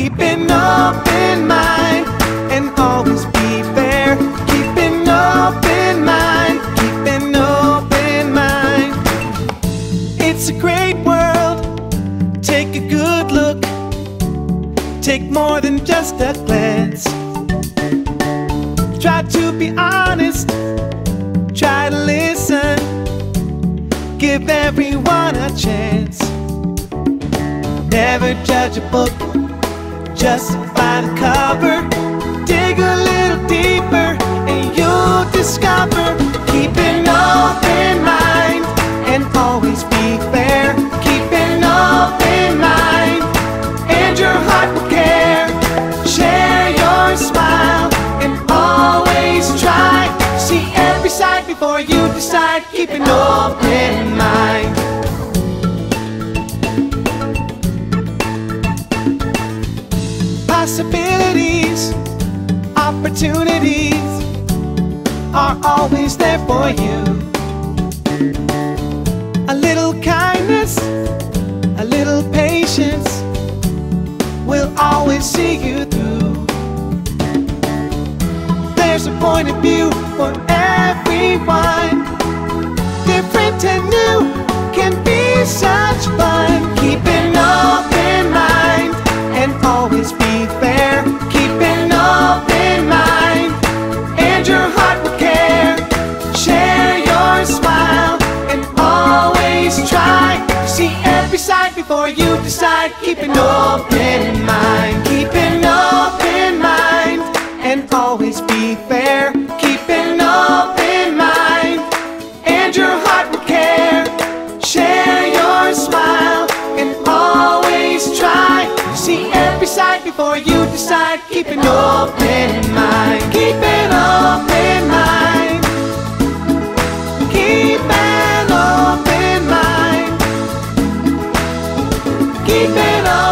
Keep an open mind and always be fair. Keep an open mind, keep an open mind. It's a great world, take a good look. Take more than just a glance. Try to be honest, try to listen. Give everyone a chance. Never judge a book just by the cover. Dig a little deeper and you'll discover. Keep an open mind and always be fair. Keep an open mind and your heart will care. Share your smile and always try. See every side before you decide. Keep an open mind. Possibilities, opportunities are always there for you. A little kindness, a little patience will always see you through. There's a point of view for everyone. Different and new can be such fun. Keep an open mind and always be fair. Keep an open mind and your heart will care. Share your smile and always try. See every side before you decide. Keep an open mind. Keep an open mind and always be fair. Keep an open mind and your heart will care. Share your smile and always try. See every side before you decide. Keep an open mind. Keep an open mind. Keep an open mind. Keep it open.